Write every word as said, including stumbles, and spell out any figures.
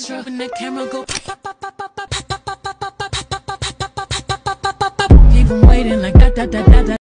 extra. When that camera go pop, pop, pop, pop, pop, pop, pop, pop, pop, pop, pop, pop, pop, pop, pop, pop, pop, pop, keep 'em waiting like da da da da da.